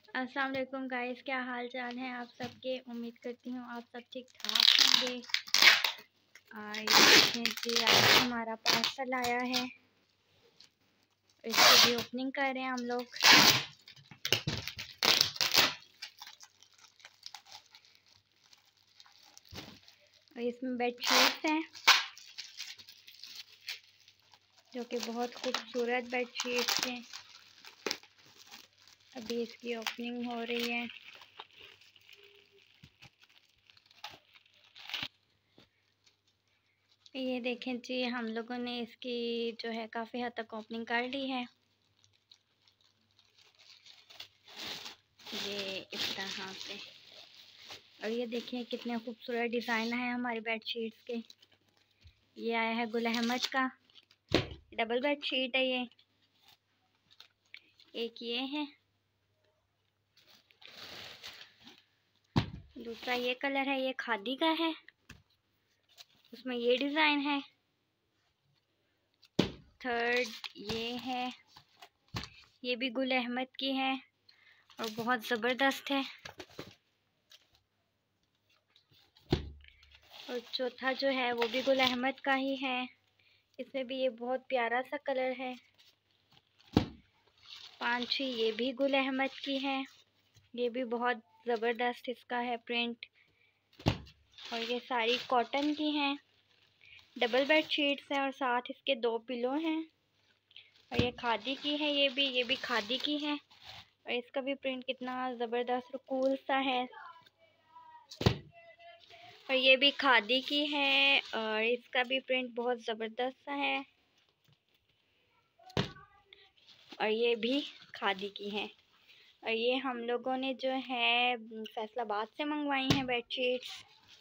अस्सलाम वालेकुम गाइस, क्या हाल चाल है आप सबके। उम्मीद करती हूँ आप सब ठीक ठाक होंगे। ये देखें जी, आज हमारा पार्सल आया है, इसकी भी ओपनिंग कर रहे हैं हम लोग। और इसमें बेडशीट्स हैं जो कि बहुत खूबसूरत बेडशीट्स हैं। अभी इसकी ओपनिंग हो रही है। ये देखें जी, हम लोगों ने इसकी जो है काफ़ी हद तक ओपनिंग कर ली है। ये इस तरह से। और ये देखें कितने खूबसूरत डिज़ाइन है हमारी बेडशीट्स के। ये आया है गुल अहमद का, डबल बेडशीट है ये। एक ये है, दूसरा ये कलर है, ये खादी का है, उसमें ये डिज़ाइन है। थर्ड ये है, ये भी गुल अहमद की है और बहुत ज़बरदस्त है। और चौथा जो है वो भी गुल अहमद का ही है, इसमें भी ये बहुत प्यारा सा कलर है। पांचवी ये भी गुल अहमद की है, ये भी बहुत ज़बरदस्त इसका है प्रिंट। और ये सारी कॉटन की हैं, डबल बेड शीट्स हैं और साथ इसके 2 पिलो हैं। और ये खादी की है, ये भी खादी की है। और इसका भी प्रिंट कितना ज़बरदस्त और कूल सा है। और ये भी खादी की है और इसका भी प्रिंट बहुत ज़बरदस्त सा है। और ये भी खादी की है। और ये हम लोगों ने जो है फैसलाबाद से मंगवाई हैं बेडशीट्स।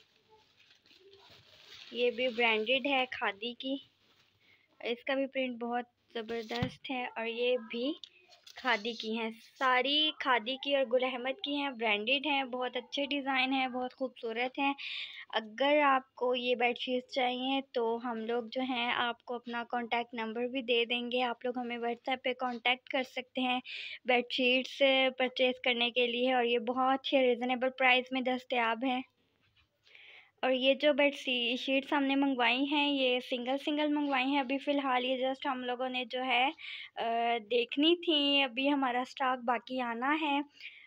ये भी ब्रांडेड है खादी की, इसका भी प्रिंट बहुत ज़बरदस्त है। और ये भी खादी की हैं, सारी खादी की और गुल अहमद की हैं, ब्रांडेड हैं, बहुत अच्छे डिज़ाइन हैं, बहुत खूबसूरत हैं। अगर आपको ये बेडशीट्स चाहिए तो हम लोग जो हैं आपको अपना कॉन्टैक्ट नंबर भी दे देंगे, आप लोग हमें व्हाट्सएप पे कांटेक्ट कर सकते हैं बेडशीट्स परचेज़ करने के लिए। और ये बहुत ही रिजनेबल प्राइस में दस्तयाब हैं। और ये जो शीट्स हमने मंगवाई हैं ये सिंगल सिंगल मंगवाई हैं अभी फ़िलहाल। ये जस्ट हम लोगों ने जो है देखनी थी, अभी हमारा स्टॉक बाकी आना है।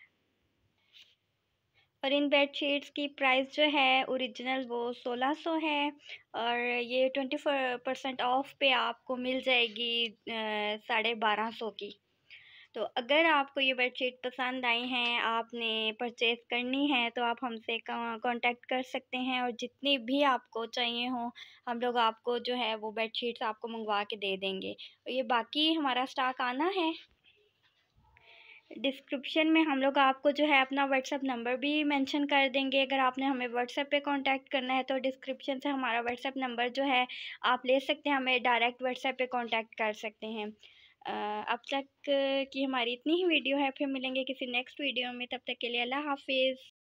और इन बेडशीट्स की प्राइस जो है ओरिजिनल वो 1600 है और ये 24% ऑफ पे आपको मिल जाएगी 1250 की। तो अगर आपको ये बेडशीट पसंद आई हैं, आपने परचेज़ करनी है तो आप हमसे कांटेक्ट कर सकते हैं और जितनी भी आपको चाहिए हो हम लोग आपको जो है वो बेडशीट्स आपको मंगवा के दे देंगे। और ये बाकी हमारा स्टॉक आना है। डिस्क्रिप्शन में हम लोग आपको जो है अपना व्हाट्सएप नंबर भी मेंशन कर देंगे। अगर आपने हमें व्हाट्सएप पे कांटेक्ट करना है तो डिस्क्रिप्शन से हमारा व्हाट्सएप नंबर जो है आप ले सकते हैं, हमें डायरेक्ट व्हाट्सएप पे कांटेक्ट कर सकते हैं। अब तक की हमारी इतनी ही वीडियो है, फिर मिलेंगे किसी नेक्स्ट वीडियो में, तब तक के लिए अल्लाह हाफिज़।